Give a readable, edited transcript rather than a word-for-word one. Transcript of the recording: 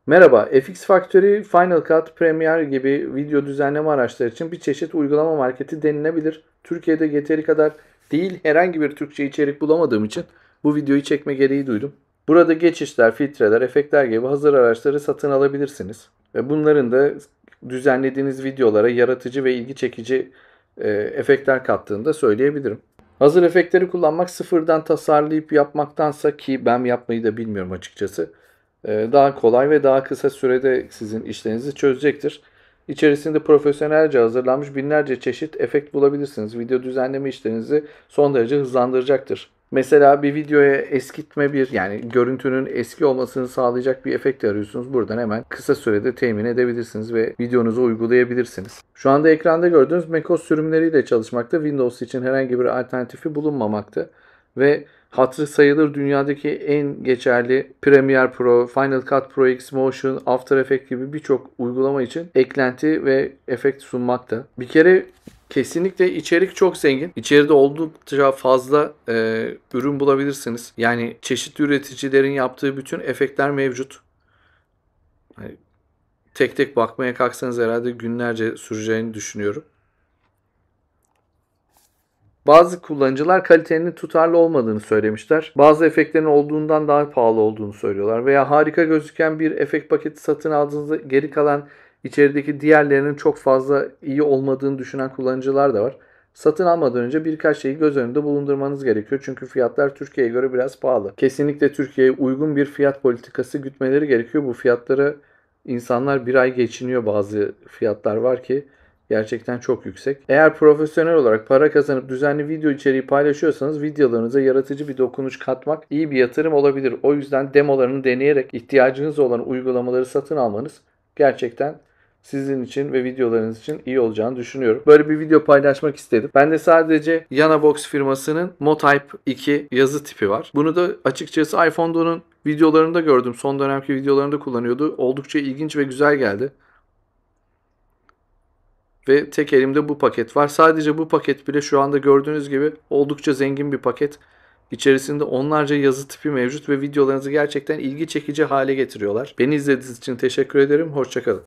Merhaba, FX Factory, Final Cut, Premiere gibi video düzenleme araçları için bir çeşit uygulama marketi denilebilir. Türkiye'de yeteri kadar değil, herhangi bir Türkçe içerik bulamadığım için bu videoyu çekme gereği duydum. Burada geçişler, filtreler, efektler gibi hazır araçları satın alabilirsiniz. Ve bunların da düzenlediğiniz videolara yaratıcı ve ilgi çekici efektler kattığını da söyleyebilirim. Hazır efektleri kullanmak sıfırdan tasarlayıp yapmaktansa, ki ben yapmayı da bilmiyorum açıkçası, daha kolay ve daha kısa sürede sizin işlerinizi çözecektir. İçerisinde profesyonelce hazırlanmış binlerce çeşit efekt bulabilirsiniz. Video düzenleme işlerinizi son derece hızlandıracaktır. Mesela bir videoya eskitme yani görüntünün eski olmasını sağlayacak bir efekt arıyorsunuz. Buradan hemen kısa sürede temin edebilirsiniz ve videonuzu uygulayabilirsiniz. Şu anda ekranda gördüğünüz macOS sürümleriyle çalışmakta. Windows için herhangi bir alternatifi bulunmamakta. Ve hatırı sayılır dünyadaki en geçerli Premiere Pro, Final Cut Pro X Motion, After Effects gibi birçok uygulama için eklenti ve efekt sunmakta. Bir kere kesinlikle içerik çok zengin. İçeride oldukça fazla ürün bulabilirsiniz. Yani çeşitli üreticilerin yaptığı bütün efektler mevcut. Yani tek tek bakmaya kalksanız herhalde günlerce süreceğini düşünüyorum. Bazı kullanıcılar kalitenin tutarlı olmadığını söylemişler. Bazı efektlerin olduğundan daha pahalı olduğunu söylüyorlar. Veya harika gözüken bir efekt paketi satın aldığınızda geri kalan içerideki diğerlerinin çok fazla iyi olmadığını düşünen kullanıcılar da var. Satın almadan önce birkaç şeyi göz önünde bulundurmanız gerekiyor. Çünkü fiyatlar Türkiye'ye göre biraz pahalı. Kesinlikle Türkiye'ye uygun bir fiyat politikası gütmeleri gerekiyor. Bu fiyatları insanlar bir ay geçiniyor, bazı fiyatlar var ki gerçekten çok yüksek. Eğer profesyonel olarak para kazanıp düzenli video içeriği paylaşıyorsanız videolarınıza yaratıcı bir dokunuş katmak iyi bir yatırım olabilir. O yüzden demolarını deneyerek ihtiyacınız olan uygulamaları satın almanız gerçekten sizin için ve videolarınız için iyi olacağını düşünüyorum. Böyle bir video paylaşmak istedim. Ben de sadece Yanabox firmasının MoType 2 yazı tipi var. Bunu da açıkçası iPhone'da videolarında gördüm. Son dönemki videolarında kullanıyordu. Oldukça ilginç ve güzel geldi. Ve tek elimde bu paket var. Sadece bu paket bile şu anda gördüğünüz gibi oldukça zengin bir paket. İçerisinde onlarca yazı tipi mevcut ve videolarınızı gerçekten ilgi çekici hale getiriyorlar. Beni izlediğiniz için teşekkür ederim. Hoşça kalın.